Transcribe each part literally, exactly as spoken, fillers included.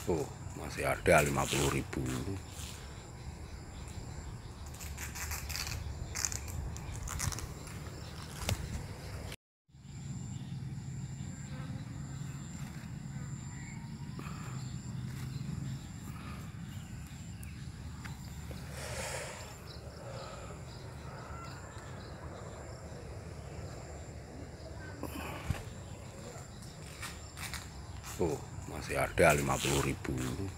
Oh, masih ada lima puluh ribu. Oh, masih ada lima puluh ribu.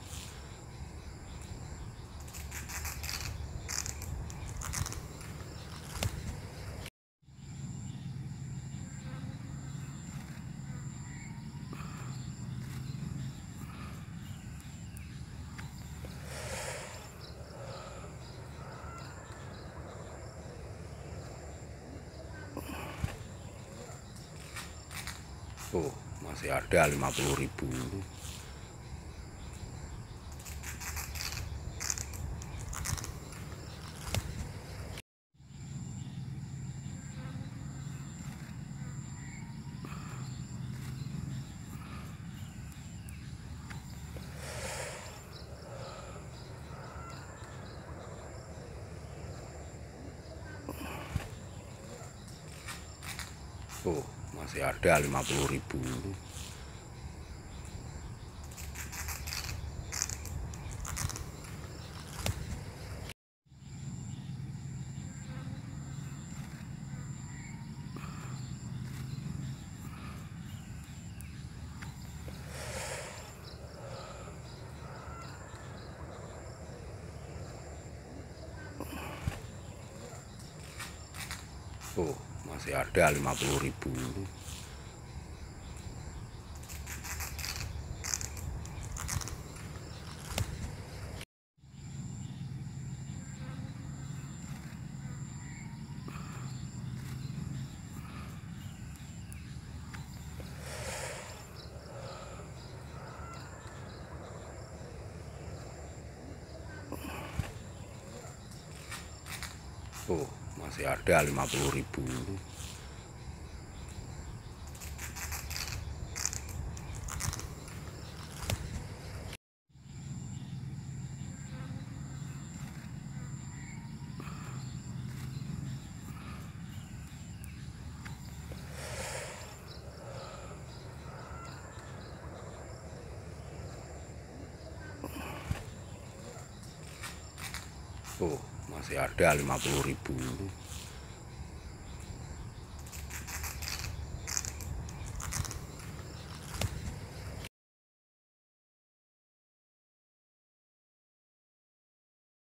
Oh, masih ada lima puluh ribu. Oh, masih ada lima puluh ribu. Oh, masih ada lima puluh ribu. Oh, masih ada lima puluh ribu. Oh, masih ada lima puluh ribu.